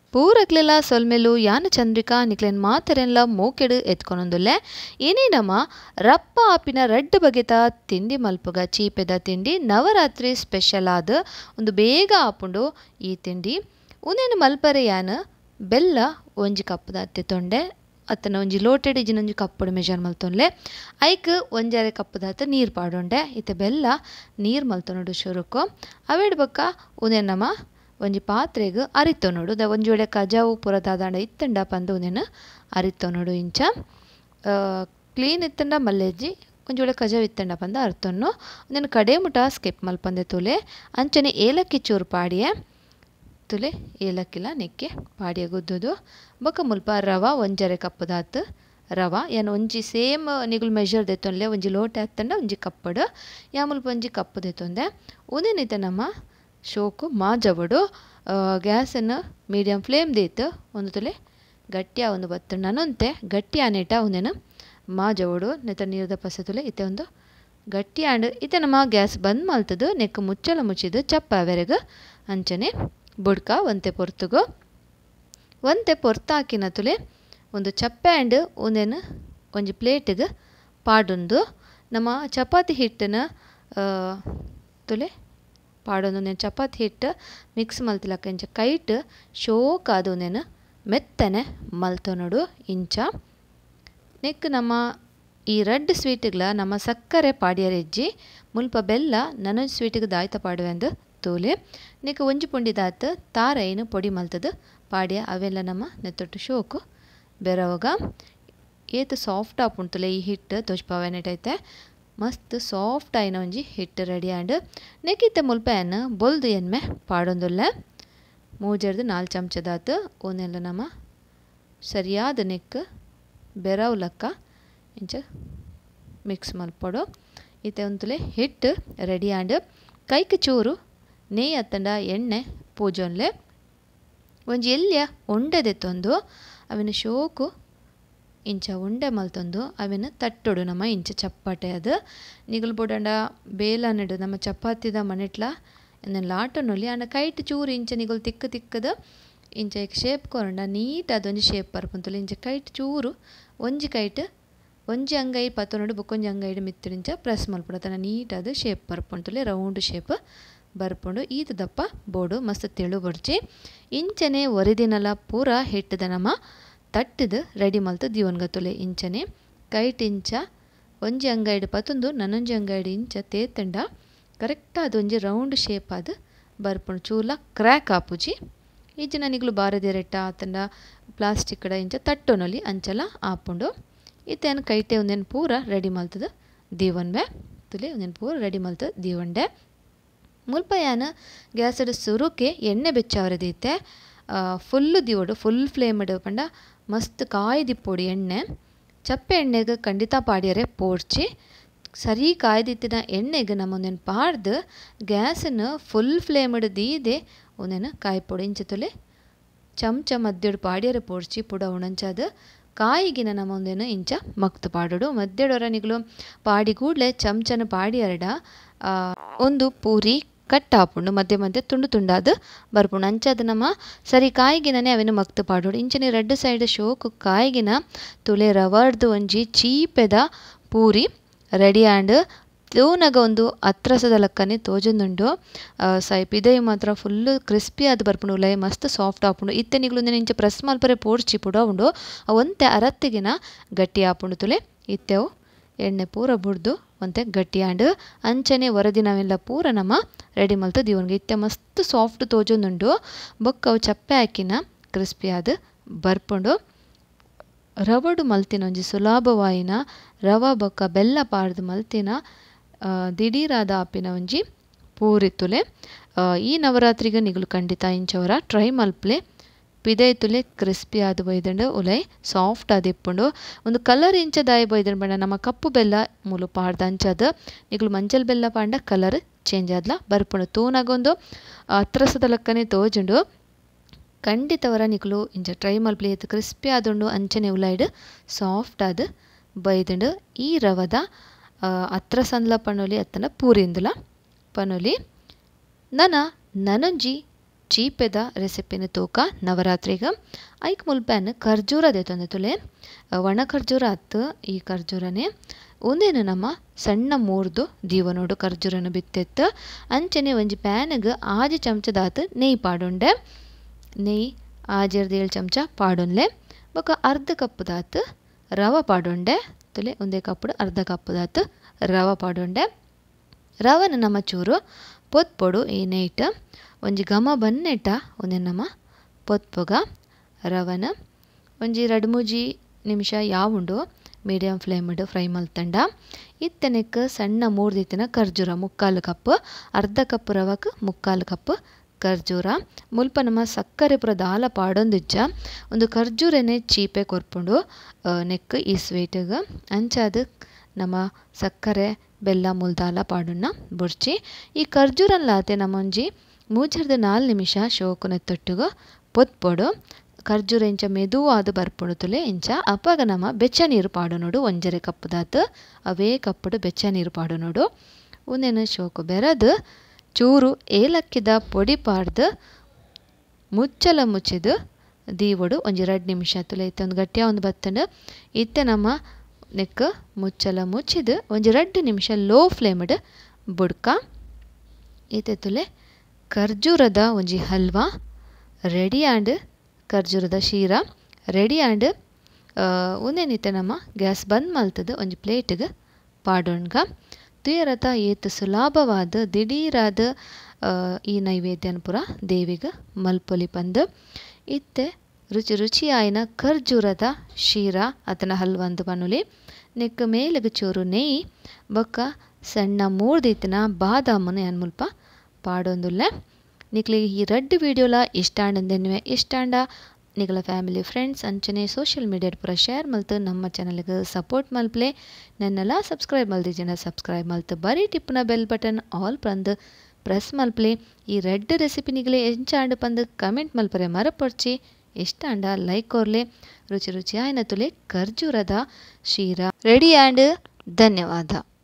ಪೂರಕ್ಲೆಲ್ಲ ಸೊಲ್ಮೆಲು ಯಾನ ಚಂದ್ರಿಕಾ ನಿಕ್ಲೆನ್ ಮಾತರೆನ್ಲ ಮೋಕೆಡು ಎತ್ಕೊನೊಂದುಲ್ಲೆ ಇನಿನಮ ರಪ್ಪ ಆಪಿನ ರಡ್ಡು ಬಗೆತ ತಿಂಡಿ ಮಲ್ಪುಗ ಚೀಪೆದ ತಿಂಡಿ ನವರಾತ್ರಿ ಸ್ಪೆಷಲ್ ಆದ ಒಂದು ಬೇಗ ಆಪುಂಡು ಈ ತಿಂಡಿ ಉನೇನು ಮಲ್ಪರೆ ಯಾನ ಬೆಲ್ಲ ಒಂಜಿ ಕಪ್ಪುದ ಅತ್ತೆ ತೊಂಡೆ ಅತ್ತನ ಒಂಜಿ ಲೋಟೆಡ್ ಇಜಿನೊಂಜಿ ಕಪ್ಪುಡು ಮೆಜರ್ ಮಲ್ತೊನ್ಲೆ ಐಕ್ ಒಂಜರೆ ಕಪ್ಪುದಾತ ನೀರು ಪಾಡೊಂಡೆ ಇತ್ತೆ ಬೆಲ್ಲ ನೀರು ಮಲ್ತೊನೊಡು ಶುರುಕು ಅವೇಡ್ ಬೊಕ್ಕ ಉನೇನು ನಮ ಒಂಜಿ ಪಾತ್ರೆಗ್ ಅರಿತೊನೊಡು ಒಂಜೋಡೆ ಕಜಾವು ಪುರದಾದಾಂಡ ಇತ್ತಂಡ ಪಂದು ಉನೇನು ಅರಿತೊನೊಡು ಇಂಚ ಕ್ಲೀನ್ ಇತ್ತಂಡ ಮಲ್ಲೆಜ್ಜಿ ಒಂಜೋಡೆ ಕಜಾವು ಇತ್ತಂಡ ಪಂದ ಅರ್ತೊನ್ನು ಉನೇನು ಕಡೆ ಮುಟ ಸ್ಕಿಪ್ ಮಲ್ಪಂದೆ ತುಲೆ ಅಂಚನೆ ಏಲಕ್ಕಿ ಚೂರು ಪಾಡಿಯೆ ತುಲೆ ಏಲಕ್ಕಿಲ ನೆಕ್ಕೆ ಪಾಡಿಯ ಗುದ್ದುದು ಬೊಕ ಮುಲ್ಪ ರವ ಒಂಜರೆ ಕಪ್ಪುದಾತು ರವ ಯಾನು ಒಂಜಿ ಸೇಮ್ ನಿಗುಲು ಮೆಜರ್ ದೆತ್ತೊನ್ಲೆ ಒಂಜಿ ಲೋಟೆ ಹತ್ತಂಡ ಒಂಜಿ ಕಪ್ಪಡು ಯಾ ಮುಲ್ಪ ಒಂಜಿ ಕಪ್ಪು ದೆತ್ತೊಂದೆ ಉನೇನಿತ ನಮ್ಮ ಶೋಕು ಮಾಜವಡು ಗ್ಯಾಸನ್ನು ಮೀಡಿಯಮ್ ಫ್ಲೇಮ್ ದೇತು ಒಂದು ತುಲೆ ಗಟ್ಟಿಯ ಒಂದು ಬತ್ತು ನನಂತೆ ಗಟ್ಟಿ ಆನೇಟ ಉನೇನು ಮಾಜವಡು ನೆತ್ತ ನೀರದ ಪಸೆ ತುಲೆ ಇತ್ತೆ ಒಂದು ಗಟ್ಟಿ ಆಂಡ್ ಇತ್ತೆ ನಮ್ಮ ಗ್ಯಾಸ್ ಬಂದ್ ಮಲ್ತದು ನೆಕ್ ಮುಚ್ಚಲ ಮುಚ್ಚಿದು ಚಪ್ಪ ಅವೆರೆಗು ಅಂಚನೆ ಬುಡ್ಕ ಒಂತೆ ಪೊರ್ತುಗು ಒಂತೆ ಪೊರ್ತಾಕಿನ ತುಲೆ ಒಂದು ಚಪ್ಪೆ ಆ್ಯಂಡ್ ಉನೇನು ಒಂಜಿ ಪ್ಲೇಟಿಗೆ ಪಾಡೊಂದು ನಮ್ಮ ಚಪಾತಿ ಹಿಟ್ಟನ ತುಲೆ ಪಾಡೊಂದು ನೇನು ಚಪಾತಿ ಹಿಟ್ಟು ಮಿಕ್ಸ್ ಮಲ್ತಿಲಕ್ಕ ಇಂಚ ಕೈಟ್ ಶೋಕಾದು ನೇನು ಮೆತ್ತನೆ ಮಲ್ತೊನೊಡು ಇಂಚ ನೆಕ್ ನಮ್ಮ ಈ ರಡ್ಡ್ ಸ್ವೀಟ್ಗಳ ನಮ್ಮ ಸಕ್ಕರೆ ಪಾಡ್ಯರೆಜ್ಜಿ ಮುಲ್ಪ ಬೆಲ್ಲ ನನೊಂಜಿ ಸ್ವೀಟಿಗೆ ದಾಯ್ತ ಪಾಡುವೆಂದು ತೂಲೆ ನೆಕ್ ಒಂಜಿ ಪುಂಡಿದಾತು ತಾರ ಏನು ಪೊಡಿ ಮಲ್ತದು ಪಾಡ್ಯ ಅವೆಲ್ಲ ನಮ್ಮ ನೆತ್ತೊಟ್ಟು ಶೋಕು ಬೆರವಾಗ ಏತು ಸಾಫ್ಟ್ ಆಪುಂಟುಲೆ ಈ ಹಿಟ್ಟು ತೋಜ್ಪಾವೆನೆಟೈತೆ ಮಸ್ತ್ ಸಾಫ್ಟ್ ಆಯ್ನ ಒಂಜಿ ಹಿಟ್ಟು ರೆಡಿ ಆಂಡ್ ನೆಕ್ಕಿತ್ತೆ ಮುಲ್ಪ ಏನು ಬೊಲ್ದು ಎನ್ಮೆ ಪಾಡೊಂದುಲ್ಲೆ ಮೂಜರ್ದು 4 ಚಮಚದಾತು ಓನೆಲ್ಲ ನಮ್ಮ ಸರಿಯಾದ ನೆಕ್ ಬೆರವ್ಲಕ್ಕ ಇಂಚ ಮಿಕ್ಸ್ ಮಲ್ಪೊಡು ಇತ್ತೆ ಒಂತುಲೆ ಹಿಟ್ಟು ರೆಡಿ ಆಂಡ್ ಕೈಕ್ ಚೂರು ನೆಯ್ಯಿ ಅತ್ತಂಡ ಎಣ್ಣೆ ಪೂಜೊನ್ಲೆ ಒಂಜಿ ಎಲ್ಯ ಉಂಡೆ ದೆತ್ತೊಂದು ಅವಿನ ಶೋಕು ಇಂಚ ಉಂಡೆ ಮಲ್ತೊಂದು ಅವಿನ ತಟ್ಟೊಡು ನಮ್ಮ ಇಂಚ ಚಪ್ಪಾಟೆ ಅದು ನಿಗುಲು ಬೊಡಂಡ ಬೇಲ ನೆಡು ನಮ್ಮ ಚಪಾತಿದ ಮನೆಟ್ಲ ಲಾಟನೊಲಿ ಆಂಡ ಕೈಟ್ ಚೂರು ಇಂಚ ನಿಗುಲು ತಿಕ್ಕ ತಿಕ್ಕದು ಇಂಚ ಶೇಪ್ ಕೊರಂಡ ನೀಟ್ ಅದೊಂಜಿ ಶೇಪ್ ಬರ್ಪುಂತುಲೆ ಇಂಚ ಕೈಟ್ ಚೂರು ಒಂಜಿ ಕೈಟ್ ಒಂಜಿ ಅಂಗೈ ಪತ್ತೊನೊಡು ಬೊಕ್ಕೊಂಜಿ ಅಂಗೈಡು ಮಿತ್ತುಡಿಂಚ ಪ್ರೆಸ್ ಮಲ್ಪುಡತನ ನೀಟ್ ಅದು ಶೇಪ್ ಬರ್ಪುಂತುಲೆ ರೌಂಡ್ ಶೇಪ್ ಬರ್ಪುಂಡು ಈತ ದಪ್ಪ ಬೋಡು ಮಸ್ತ್ ತೆಳು ಬೊಡ್ಚಿ ಇಂಚನೆ ಒರಿದಿನಲ ಪೂರ ಹಿಟ್ಟದ ನಮ್ಮ ತಟ್ಟದು ರೆಡಿ ಮಲ್ತು ದಿವನ್ಗತುಲೆ ಇಂಚನೆ ಕೈಟ್ ಇಂಚ ಒಂಜಿ ಅಂಗೈಡು ಪತ್ತೊಂದು ನನೊಂಜಿ ಅಂಗೈಡು ಇಂಚ ತೇತಂಡ ಕರೆಕ್ಟ್ ಅದೊಂಜಿ ರೌಂಡ್ ಶೇಪ್ ಅದು ಬರ್ಪುಂಡು ಚೂಲ ಕ್ರ್ಯಾಕ್ ಆಪುಜಿ ಈಜಿನ ನಿಗ್ಲು ಬಾರದೆ ರೆಟ್ಟ ಆತಂಡ ಪ್ಲಾಸ್ಟಿಕ್ಡ ಇಂಚ ತಟ್ಟೊನೊಲಿ ಅಂಚಲ ಆಪುಂಡು ಇತ್ತೇನು ಕೈಟೆ ಒಂದೇನು ಪೂರ ರೆಡಿ ಮಲ್ತದು ದೀವನ್ವೆ ತುಲೆ ಒಂದೇನು ಪೂರ ರೆಡಿ ಮಲ್ತು ದೀವಂಡೆ ಮುಲ್ಪ ಯಾನು ಗ್ಯಾಸಡು ಸುರುಕೆ ಎಣ್ಣೆ ಬೆಚ್ಚಾವರದೈತೆ ಫುಲ್ಲು ದಿವಡು ಫುಲ್ ಫ್ಲೇಮ್ಡ್ ಪಂಡ ಮಸ್ತ್ ಕಾಯಿ ದಿಪ್ಪೊಡು ಎಣ್ಣೆ ಚಪ್ಪೆ ಎಣ್ಣೆಗೆ ಖಂಡಿತ ಪಾಡ್ಯರೆ ಪೋಡ್ಚಿ ಸರಿ ಕಾಯ್ದಿತ್ತಿನ ಎಣ್ಣೆಗೆ ನಮ್ಮ ಒಂದೇನು ಪಾಡ್ದು ಗ್ಯಾಸನ್ನು ಫುಲ್ ಫ್ಲೇಮ್ಡ್ ದೀದೆ ಒಂದೇನು ಕಾಯ್ಪೊಡು ಇಂಚ ತುಲೆ ಚಮಚ ಮದ್ದೆಡು ಪಾಡ್ಯರೆ ಪೋಡ್ಚಿ ಪುಡ ಉಣಂಚದು ಕಾಯಿಗಿನ ನಮ್ಮ ಒಂದೇನು ಇಂಚ ಮಕ್ತು ಪಾಡೋಡು ಮದ್ದೆಡೊರ ನಿಗ್ಲು ಪಾಡಿ ಕೂಡಲೇ ಚಮಚನ ಪಾಡಿ ಎರಡ ಒಂದು ಪೂರಿ ಕಟ್ ಆಪುಂಡು ಮಧ್ಯೆ ಮಧ್ಯೆ ತುಂಡು ತುಂಡಾದು ಬರ್ಪುಂಡು ಅಂಚದು ನಮ್ಮ ಸರಿ ಕಾಯಿಗಿನೇ ಅವೇನು ಮಕ್ತು ಪಾಡೋಡು ಇಂಚನೆ ರೆಡ್ ಸೈಡ್ ಶೋಕು ಕಾಯಿಗಿನ ತುಲೆ ರವರ್ದು ಒಂಜಿ ಚೀಪೆದ ಪೂರಿ ರೆಡಿ ಆಂಡ್ ತೂನಗ ಒಂದು ಅತ್ರಸದ ಲಕ್ಕನೆ ತೋಜೊಂದುಂಡು ಪಿದೈ ಮಾತ್ರ ಫುಲ್ಲು ಕ್ರಿಸ್ಪಿ ಆದ್ ಬರ್ಪುಂಡು ಉಲೈ ಮಸ್ತ್ ಸಾಫ್ಟ್ ಆಪುಂಡು ಇತ್ತೆ ನಿಗ್ಲು ಇಂಚ ಪ್ರೆಸ್ ಮಲ್ಪರೆ ಪೋಡ್ಚಿ ಪುಡ ಉಂಡು ಒಂತೆ ಅರತ್ತಿಗಿನ ಗಟ್ಟಿ ಆಪುಂಡು ತುಲೆ ಇತ್ತೆವು ಎಣ್ಣೆ ಪೂರ ಬುಡ್ದು ಒಂತೆ ಗಟ್ಟಿ ಆಂಡ್ ಅಂಚನೆ ವರದಿನವೆಲ್ಲ ಪೂರ ನಮ್ಮ ರೆಡಿ ಮಲ್ತು ದಿವನ್ಗೆ ಇತ್ತೆ ಮಸ್ತ್ ಸಾಫ್ಟ್ ತೋಜೊಂದುಂಡು ಬೊಕ್ಕ ಅವು ಚಪ್ಪೆ ಹಾಕಿನ ಕ್ರಿಸ್ಪಿ ಆದ್ ಬರ್ಪುಂಡು ರವಡು ಮಲ್ತಿನ ಒಂಜಿ ಸುಲಭವಾಯಿನ ರವ ಬೊಕ್ಕ ಬೆಲ್ಲ ಪಾಡ್ದು ಮಲ್ತಿನ ದಿಢೀರಾದ ಆಪಿನ ಒಂಜಿ ಪೂರಿ ತುಲೆ ಈ ನವರಾತ್ರಿಗೆ ನಿಗುಲು ಖಂಡಿತ ಇಂಚವರ ಟ್ರೈ ಮಲ್ಪ್ಲೆ ಪಿದೈ ತುಲೆ ಕ್ರಿಸ್ಪಿ ಆದ್ ಬೈದಂಡು ಉಲೈ ಸಾಫ್ಟ್ ಆದ್ ಇಪ್ಪುಂಡು ಒಂದು ಕಲರ್ ಇಂಚ ದಾಯಿ ಬೈದಂಡು ಬಣ್ಣ ನಮ್ಮ ಕಪ್ಪು ಬೆಲ್ಲ ಮೂಲು ಪಾಡ್ದ ಅಂಚದು ನಿಗುಲು ಮಂಜಲ್ ಬೆಲ್ಲ ಪಾಂಡ ಕಲರ್ ಚೇಂಜ್ ಆದ್ಲ ಬರ್ಪುಂಡು ತೂನಗೊಂದು ಅತ್ರಸದ ಲಕ್ಕನೆ ತೋಜುಂಡು ಖಂಡಿತವರ ನಿಗುಲು ಇಂಚ ಟ್ರೈ ಮಲ್ಪ್ಲೆ ಇದು ಕ್ರಿಸ್ಪಿ ಆದುಂಡು ಅಂಚನೆ ಉಲೈಡ್ ಸಾಫ್ಟ್ ಆದ್ ಬೈದಂಡು ಈ ರವದ ಅತ್ರಸಂದ್ಲ ಪನೊಲಿ ಅತ್ತನ ಪೂರಿಂದುಲ ಪನೊಲಿ ನನೊಂಜಿ ಚೀಪೆದ ರೆಸಿಪಿನ ತೂಕ ನವರಾತ್ರಿಗೆ ಐಕ್ ಮುಲ್ಪೆನ್ ಖರ್ಜೂರ ದೇತೊಂದೆ ತುಲೆ ಒಣ ಖರ್ಜೂರ ಅತ್ತು ಈ ಖರ್ಜೂರನೇ ಒಂದೇನು ನಮ್ಮ ಸಣ್ಣ ಮೂರ್ದು ದೀವನೋಡು ಖರ್ಜೂರನ ಬಿತ್ತೆತ್ತು ಅಂಚನೆ ಒಂಜಿ ಪ್ಯಾನ್ಗೆ 6 ಚಮಚದಾತು ನೆಯ್ಯಿ ಪಾಡುಂಡೆ ನೆಯ್ಯಿ 6-7 ಚಮಚ ಪಾಡುನ್ಲೆ ಬೊಕ ಅರ್ಧ ಕಪ್ಪುದಾತು ರವೆ ಪಾಡುಂಡೆ ತುಲೆ ಒಂದೇ ಕಪ್ಪುಡು ಅರ್ಧ ಕಪ್ಪುದಾತು ರವೆ ಪಾಡುಂಡೆ ರವನ ನಮ್ಮ ಚೂರು ಪೊತ್ಪೊಡು ಈ ನೈಟ್ ಒಂಜಿ ಘಮ ಬನ್ನೆಟ ಒಂದೇ ನಮ್ಮ ಪೊತ್ಪೊಗ ರವನ ಒಂಜಿ 2-3 ನಿಮಿಷ ಯಾವುಂಡು ಮೀಡಿಯಂ ಫ್ಲೇಮ್ಡ್ ಫ್ರೈ ಮಲ್ತಂಡ ಇತ್ತನೆಕ್ ಸಣ್ಣ ಮೂರ್ದಿತ್ತಿನ ಖರ್ಜೂರ 3/4 ಕಪ್ ಅರ್ಧ ಕಪ್ ರವಕ್ಕೆ 3/4 ಕಪ್ ಖರ್ಜೂರ ಮುಲ್ಪ ನಮ್ಮ ಸಕ್ಕರೆ ಪುರ ದಾಲ ಪಾಡೊಂದಿಜ್ಜ ಒಂದು ಖರ್ಜೂರನೇ ಚೀಪೆ ಕೊರ್ಪುಂಡು ನೆಕ್ ಈ ಸ್ವೀಟ್ಗೆ ಅಂಚಾದ ನಮ್ಮ ಸಕ್ಕರೆ ಬೆಲ್ಲ ಮುಲ್ದಾಲ ಪಾಡುನ್ನ ಬುಡ್ಚಿ ಈ ಖರ್ಜೂರನ್ಲಾತೆ ನಮ್ಮೊಂಜಿ 3-4 ನಿಮಿಷ ಶೋಕುನ ತೊಟ್ಟುಗು ಪೊತ್ಪೊಡು ಖರ್ಜೂರ ಇಂಚ ಮೆದುವಾದು ಬರ್ಪುಡು ತುಲೆ ಇಂಚ ಅಪ್ಪಾಗ ನಮ್ಮ ಬೆಚ್ಚ ನೀರು ಪಾಡುನೋಡು 1 ಕಪ್ಪುದಾತು ಅವೇ ಕಪ್ಪುಡು ಬೆಚ್ಚ ನೀರು ಪಾಡುನೋಡು ಒಂದೇನು ಶೋಕು ಬೆರದು ಚೂರು ಏಲಕ್ಕಿದ ಪೊಡಿ ಪಾಡ್ದು ಮುಚ್ಚಲ ಮುಚ್ಚಿದು ದೀವಡು ಒಂಜಿ 2 ನಿಮಿಷ ತುಲೆ ಇತ್ತೊಂದು ಗಟ್ಟಿಯ ಒಂದು ಬತ್ತಂಡು ಇತ್ತೆ ನಮ್ಮ ನೆಕ್ ಮುಚ್ಚಲ ಮುಚ್ಚಿದು ಒಂಜಿ 2 ನಿಮಿಷ ಲೋ ಫ್ಲೇಮ್ಡ್ ಬುಡ್ಕ ಈತೆ ತುಲೆ ಖರ್ಜೂರದ ಒಂಜಿ ಹಲ್ವಾ ರೆಡಿ ಆ್ಯಂಡ್ ಖರ್ಜೂರದ ಶೀರ ರೆಡಿ ಆ್ಯಂಡ್ ಒಂದೇನಿತ್ತೆ ನಮ್ಮ ಗ್ಯಾಸ್ ಬಂದ್ ಮಲ್ತದು ಒಂಜಿ ಪ್ಲೇಟ್ಗೆ ಪಾಡೋಣ್ಗ ತುಯರತ ಏತ್ ಸುಲಭವಾದ ದಿಢೀರಾದ ಈ ನೈವೇದ್ಯನ ಪುರ ದೇವಿಗೆ ಮಲ್ಪೊಲಿ ಪಂದು ಇತ್ತೆ ರುಚಿ ರುಚಿಯಾಯಿನ ಖರ್ಜೂರದ ಶೀರ ಅದನ್ನ ಹಲ್ವಂದು ಪನುಲಿ ನೆಕ್ ಮೇಲಿಗೆ ಚೂರು ನೆಯ್ಯಿ ಬೊಕ್ಕ ಸಣ್ಣ ಮೂರ್ದಿತ್ತಿನ ಬಾದಾಮನ್ನು ಏನು ಮುಲ್ಪ ಪಾಡೊಂದುಲ್ಲೆ ನಿಕ್ಲಿಗೆ ಈ 2 ವೀಡಿಯೋಲ ಇಷ್ಟಾಂಡೆನ್ನುವೆ ಇಷ್ಟಾಂಡ ನಿಗಲ ಫ್ಯಾಮಿಲಿ ಫ್ರೆಂಡ್ಸ್ ಅಂಚನೆ ಸೋಷಿಯಲ್ ಮೀಡಿಯಾಡ್ ಪೂರ ಶೇರ್ ಮಲ್ತು ನಮ್ಮ ಚಾನಲ್ಗೆ ಸಪೋರ್ಟ್ ಮಲ್ಪ್ಲೆ ನನ್ನೆಲ್ಲ ಸಬ್ಸ್ಕ್ರೈಬ್ ಮಲ್ದಿಜನ ಸಬ್ಸ್ಕ್ರೈಬ್ ಮಲ್ತು ಬರೀ ಟಿಪ್ನ ಬೆಲ್ ಬಟನ್ ಆಲ್ ಪಂದು ಪ್ರೆಸ್ ಮಲ್ಪ್ಲೆ ಈ 2 ರೆಸಿಪಿ ನಿಗಲೆ ಎಂಚಾಂಡು ಪಂದು ಕಮೆಂಟ್ ಮಲ್ಪರೆ ಮರಪೊಡ್ಚಿ ಇಷ್ಟಾಂಡ ಲೈಕ್ ಕೊರ್ಲೆ ರುಚಿ ರುಚಿ ಆಯ್ನ ತುಲೆ ಖರ್ಜೂರದ ಶೀರ ರೆಡಿ ಆ್ಯಂಡ್ ಧನ್ಯವಾದ.